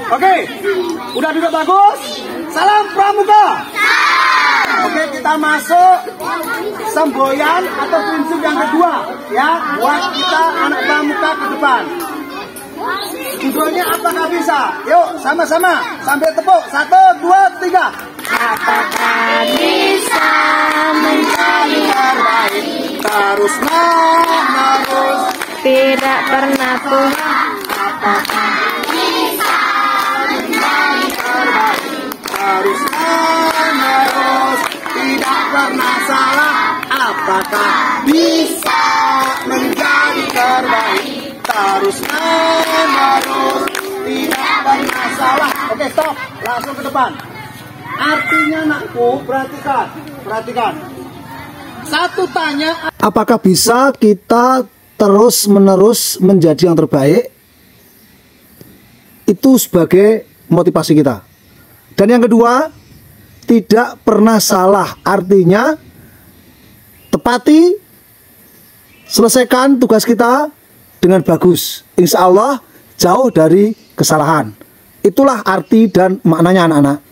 Oke, udah duduk bagus. Salam pramuka. Oke, kita masuk semboyan atau prinsip yang kedua ya, buat kita anak pramuka ke depan. Judulnya apakah bisa? Yuk sama-sama sambil tepuk. 1, 2, 3. Apakah bisa menjadi terbaik terus menerus, tidak pernah Tuhan. apakah bisa menjadi terbaik terus menerus, tidak pernah salah. Apakah bisa menjadi terbaik terus menerus, tidak pernah salah. Oke, stop, langsung ke depan. Artinya nakku, perhatikan. Satu tanya, apakah bisa kita terus menerus menjadi yang terbaik? Itu sebagai motivasi kita. Dan yang kedua, tidak pernah salah. Artinya tepati, selesaikan tugas kita dengan bagus. Insya Allah jauh dari kesalahan. Itulah arti dan maknanya anak-anak.